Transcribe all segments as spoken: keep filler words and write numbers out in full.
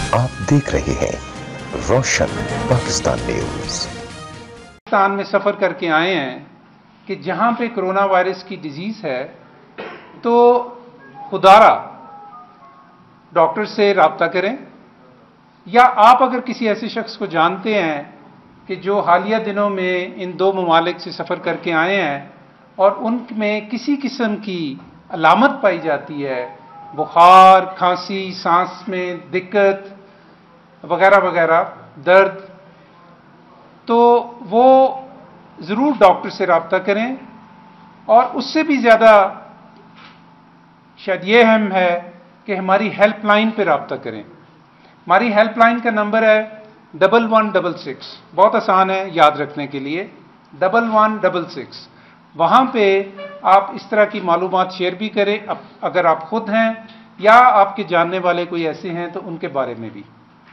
आप देख रहे हैं रोशन पाकिस्तान न्यूज। पाकिस्तान में सफ़र करके आए हैं कि जहां पे कोरोना वायरस की डिजीज़ है, तो खुदारा डॉक्टर से रब्ता करें, या आप अगर किसी ऐसे शख्स को जानते हैं कि जो हालिया दिनों में इन दो ममालिक से सफ़र करके आए हैं और उनमें किसी किस्म की अलामत पाई जाती है, बुखार, खांसी, सांस में दिक्कत वगैरह वगैरह, दर्द, तो वो ज़रूर डॉक्टर से रब्ता करें। और उससे भी ज़्यादा शायद ये अहम है कि हमारी हेल्पलाइन पे रब्ता करें। हमारी हेल्पलाइन का नंबर है डबल वन डबल सिक्स, बहुत आसान है याद रखने के लिए, डबल वन डबल सिक्स। वहाँ पे आप इस तरह की मालूमात शेयर भी करें, अगर आप खुद हैं या आपके जानने वाले कोई ऐसे हैं तो उनके बारे में भी।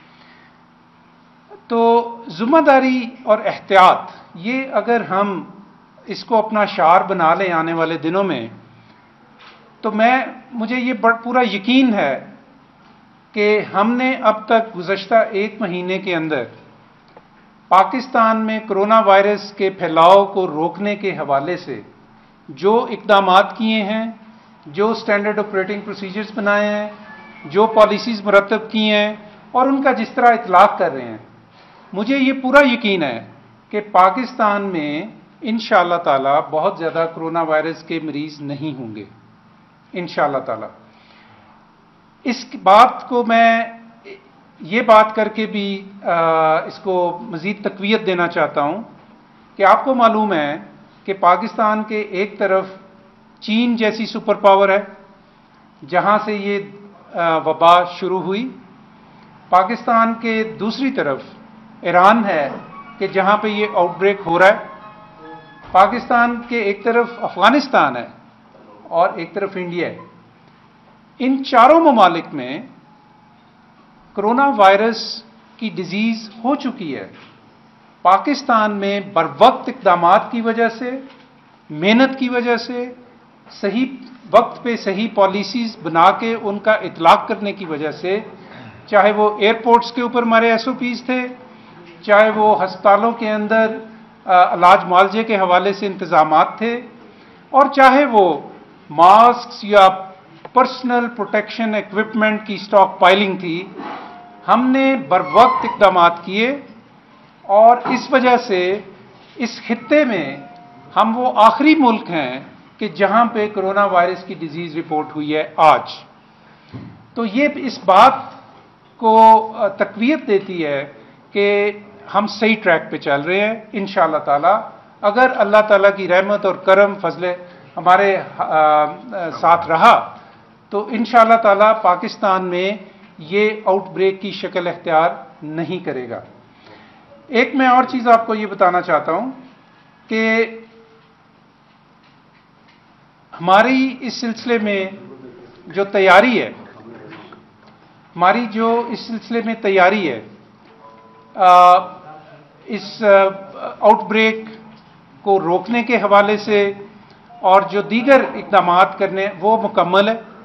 तो ज़िम्मेदारी और एहतियात, ये अगर हम इसको अपना शार बना लें आने वाले दिनों में, तो मैं मुझे ये पूरा यकीन है कि हमने अब तक गुज़श्ता एक महीने के अंदर पाकिस्तान में कोरोना वायरस के फैलाव को रोकने के हवाले से जो इक़दामात किए हैं, जो स्टैंडर्ड ऑपरेटिंग प्रोसीजर्स बनाए हैं, जो पॉलिसीज़ मुरतब की हैं और उनका जिस तरह इतलाक़ कर रहे हैं, मुझे ये पूरा यकीन है कि पाकिस्तान में इंशाअल्लाह ताला बहुत ज़्यादा कोरोना वायरस के मरीज़ नहीं होंगे, इंशाअल्लाह ताला। इस बात को मैं ये बात करके भी आ, इसको मज़ीद तक़वियत देना चाहता हूँ कि आपको मालूम है कि पाकिस्तान के एक तरफ चीन जैसी सुपर पावर है जहाँ से ये वबा शुरू हुई, पाकिस्तान के दूसरी तरफ ईरान है कि जहाँ पे ये आउटब्रेक हो रहा है, पाकिस्तान के एक तरफ अफ़गानिस्तान है और एक तरफ इंडिया है। इन चारों ममालिक में कोरोना वायरस की डिजीज़ हो चुकी है। पाकिस्तान में बरवक्त इक़दामात की वजह से, मेहनत की वजह से, सही वक्त पे सही पॉलिसीज़ बना के उनका इतलाक़ करने की वजह से, चाहे वो एयरपोर्ट्स के ऊपर हमारे एस ओ पीज़ थे, चाहे वो हस्पतालों के अंदर इलाज मुआवजे के हवाले से इंतज़ामात थे, और चाहे वो मास्क या पर्सनल प्रोटेक्शन इक्विपमेंट की स्टॉक पाइलिंग थी, हमने बरवक्त इक़दामात किए और इस वजह से इस खित्ते में हम वो आखिरी मुल्क हैं कि जहाँ पे कोरोना वायरस की डिजीज़ रिपोर्ट हुई है आज। तो ये इस बात को तक़वियत देती है कि हम सही ट्रैक पे चल रहे हैं इंशाअल्लाह ताला। अगर अल्लाह ताला की रहमत और करम फजले हमारे आ, आ, साथ रहा तो इंशाअल्लाह ताला पाकिस्तान में ये आउटब्रेक की शक्ल इख्तियार नहीं करेगा। एक मैं और चीज़ आपको ये बताना चाहता हूँ कि हमारी इस सिलसिले में जो तैयारी है, हमारी जो इस सिलसिले में तैयारी है, आ, इस आउटब्रेक को रोकने के हवाले से और जो दीगर इक़दामात करने, वो मुकम्मल है।